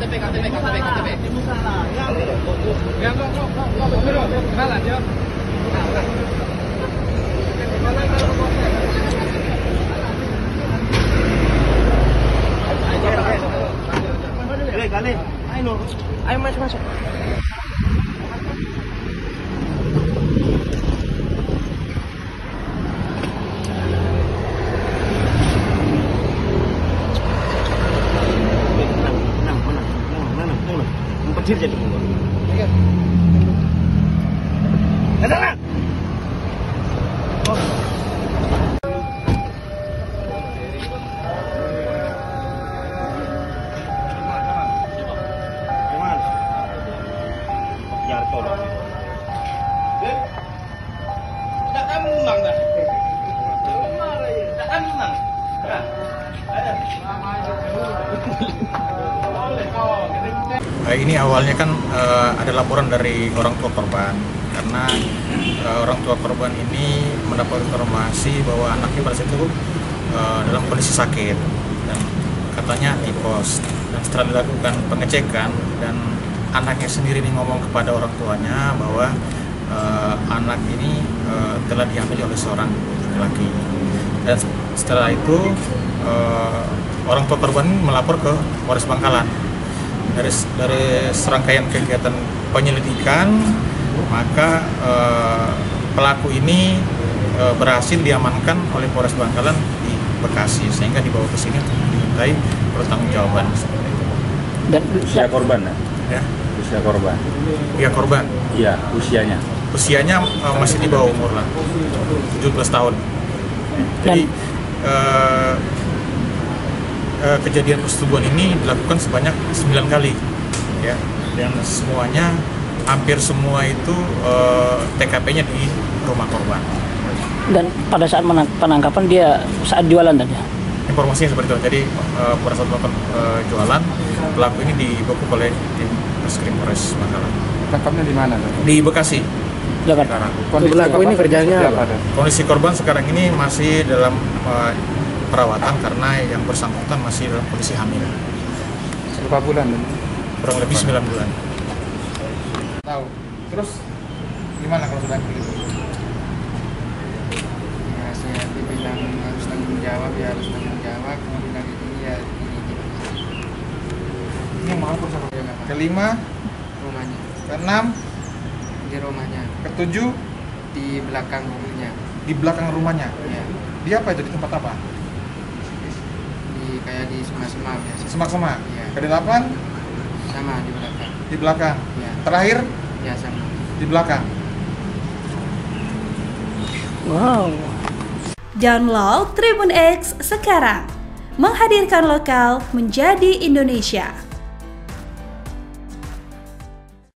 Ya, kok betul. Kenalan, ya. Kali, ayo masuk. Kecil jadi Ada. Ini awalnya kan ada laporan dari orang tua korban karena orang tua korban ini mendapat informasi bahwa anaknya pada saat itu dalam kondisi sakit dan katanya tipes. Dan setelah dilakukan pengecekan dan anaknya sendiri ngomong kepada orang tuanya bahwa anak ini telah diambil oleh seorang laki-laki. Dan setelah itu orang tua korban melapor ke Polres Bangkalan. Dari serangkaian kegiatan penyelidikan, maka pelaku ini berhasil diamankan oleh Polres Bangkalan di Bekasi, sehingga dibawa ke sini untuk dimintai pertanggungjawaban. Dan usia korban, ya? Usia korban. Iya korban. Iya, usianya. Usianya masih di bawah umur lah, 17 tahun. Jadi kejadian persetubuhan ini dilakukan sebanyak 9 kali, ya, dan semuanya hampir semua itu TKP-nya di rumah korban. Dan pada saat penangkapan dia saat jualan tadi? Informasinya seperti itu. Jadi pada saat melakukan jualan, pelaku ini dibekuk oleh tim Reskrim Polres Bangkalan. Tangkapnya di mana? Di Bekasi. Kondisi pelaku ini kerjanya apa? Kondisi korban sekarang ini masih dalam perawatan karena yang bersangkutan masih dalam kondisi hamil. Berapa bulan? Kurang lebih 9 bulan. Tahu. Terus gimana kalau sudah begitu? Ya, saya dibilang harus tanggung jawab, ya harus tanggung jawab. Bilang ini ya ini. Ini yang melapor siapa? Kelima, Rumahnya. keenam, Di rumahnya. ketujuh, Di belakang rumahnya. di belakang rumahnya. Ya. Dia apa itu, di tempat apa? Kayak di semak-semak biasa. Semak-semak. Iya. Kedelapan Sama di belakang. di belakang. Ya. Terakhir Ya sama. di belakang. Wow. Download Tribun X sekarang, menghadirkan lokal menjadi Indonesia.